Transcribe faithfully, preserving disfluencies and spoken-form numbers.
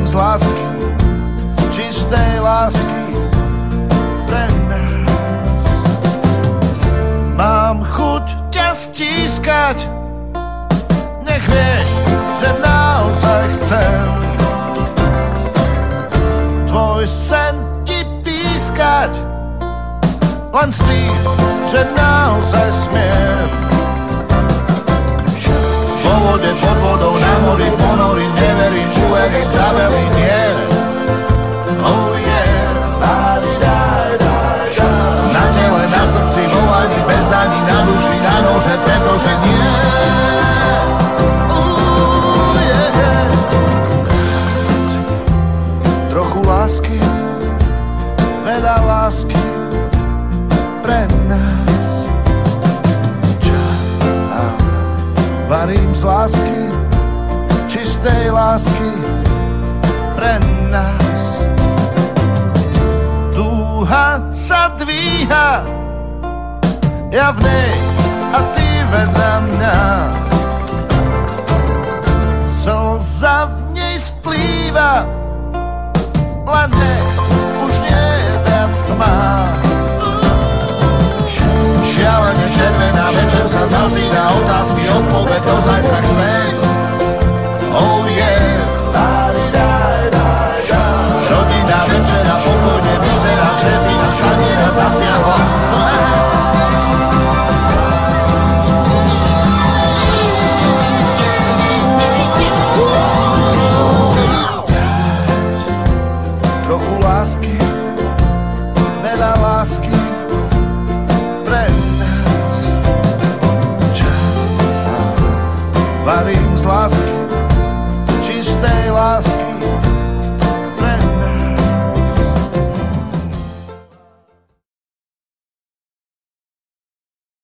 z lásky, čistej lásky pre nás. Mám chuť ťa stískať, nech vieš, že naozaj chcem tvoj sen ti pískať, len s tým, že naozaj smiem. Po vode, pod vodou, na mori, ponorím, neverím, uverím, zabelím, nie. Oh yeah. Na tele, na srdci, volaní, bez daní, na duši, na nože, pretože nie. Oh yeah. Trochu lásky, veľa lásky pre nás. Varím z lásky, čistej lásky pre nás. Dúha sa dvíha, ja v nej a ty vedľa mňa. Slza v nej splýva, len nech už nie je viac tmá. Šialene červená, večer sa zasína, otázky, odpoveď do zajtra chcem. Oh yeah. Rodina večera pokojne vyzerá, červina staniera zasiahla svet. Trochu lásky, veľa lásky pre nás. Varím z lásky, čistej lásky